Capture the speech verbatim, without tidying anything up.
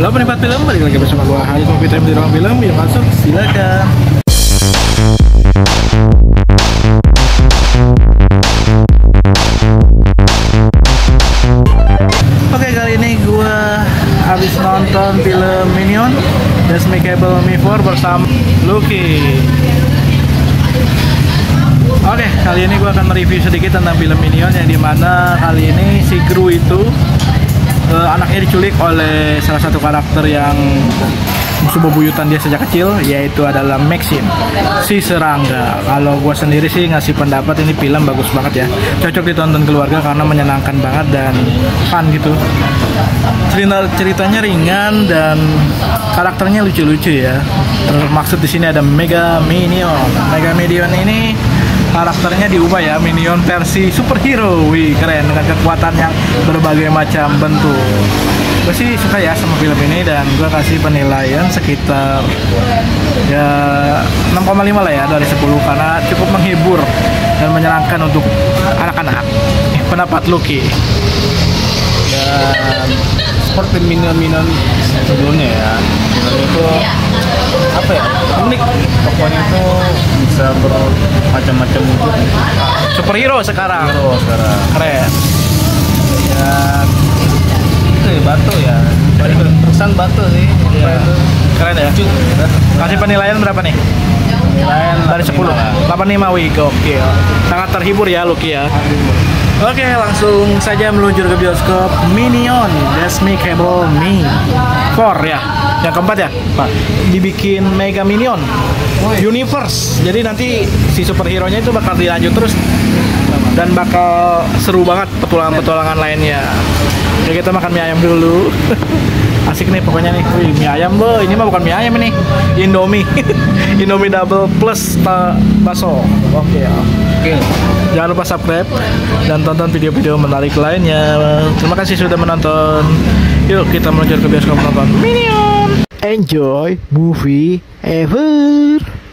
Halo penikmat film, balik lagi bersama gua Hari Kopi Time di ruang film. Yuk masuk, silakan. Oke, kali ini gua habis nonton film Minion Despicable Me four bersama Lucky. Oke, kali ini gua akan mereview sedikit tentang film Minion, yang dimana kali ini si Gru itu Uh, anaknya diculik oleh salah satu karakter yang musuh bebuyutan dia sejak kecil, yaitu adalah Maxine, si serangga. Kalau gue sendiri sih ngasih pendapat, ini film bagus banget ya, cocok ditonton keluarga karena menyenangkan banget dan fun gitu. Cerita ceritanya ringan dan karakternya lucu-lucu ya. Termaksud di sini ada Mega Minion. Mega Minion ini karakternya diubah ya, Minion versi superhero. Wih, keren, dengan kekuatan yang berbagai macam bentuk. Gue sih suka ya sama film ini, dan gue kasih penilaian sekitar ya enam koma lima lah ya dari sepuluh, karena cukup menghibur dan menyenangkan untuk anak-anak. Pendapat Lucky? Dan seperti Minion-Minion sebelumnya ya, Minion itu apa ya, unik, pokoknya itu bisa bermacam-macam wujud. Superhero sekarang. Hero sekarang Keren. dan itu ya, batu ya, terusan batu sih ya. Itu Keren ya. lucu. Kasih penilaian berapa nih? Penilaian Dari sepuluh. delapan puluh lima. Wih, gokil. Sangat terhibur ya Lucky ya. Oke, langsung saja meluncur ke bioskop. Minion Despicable Me four ya. Yang keempat ya, Pak. Dibikin Mega Minion Universe. Jadi nanti si superhero-nya itu bakal dilanjut terus dan bakal seru banget petualangan-petualangan lainnya. Ya, kita makan mie ayam dulu. Asik nih pokoknya nih. Wih, mie ayam loh. Ini mah bukan mie ayam ini, Indomie. Indomie double plus bakso. Oke ya. Oke. Jangan lupa subscribe dan tonton video-video menarik lainnya. Terima kasih sudah menonton. Yuk kita meluncur ke bioskop menonton Minion. Enjoy movie ever.